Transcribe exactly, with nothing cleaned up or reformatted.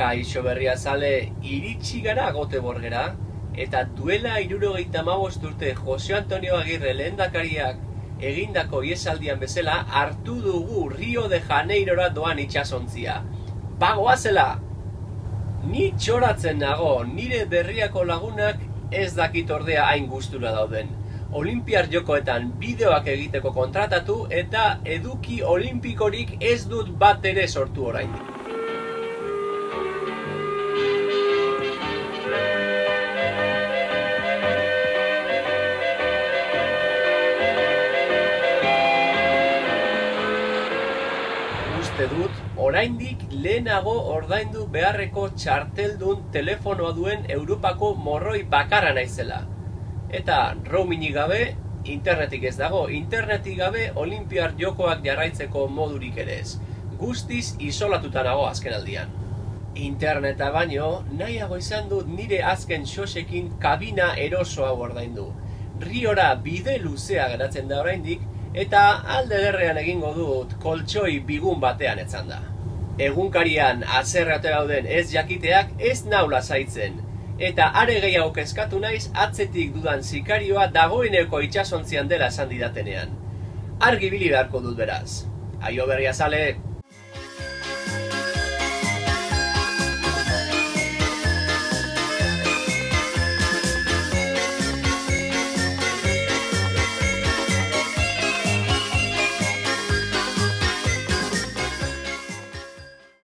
Kaixo Berriazale, iritsi gara Göteborgera, eta duela hirurogeita hamabost urte Jose Antonio Agirre lehendakariak egindako iesaldian bezala hartu dugu Rio de Janeirora doan itsasontzia. Bagoazela! Ni txoratzen nago, nire berriako lagunak ez dakit ordea hain gustura dauden. Olinpiar jokoetan bideoak egiteko kontratatu eta eduki olimpikorik ez dut bat ere sortu oraindik. Uste dut, oraindik lehenago ordaindu beharreko txarteldun telefonoa duen Europako morroi bakarra naizela. Eta roamingik gabe, internetik ez dago, internetik gabe olinpiar jokoak jarraitzeko modurik ere ez. Guztiz isolatuta nago azkenaldian. Interneta baino, nahiago izan dut nire azken xosekin kabina erosoa ordaindu. Riora bide luzea geratzen da oraindik, eta alde derrean egingo dut koltsoi bigun batean etzan da. Egunkarian azerrate gauden ez jakiteak ez nau lasaitzen, eta are gehiago kezkatu naiz atzetik dudan sikarioa dagoeneko itsasontzian dela esan didatenean. Argi ibili beharko dut beraz. Aio Berriazale!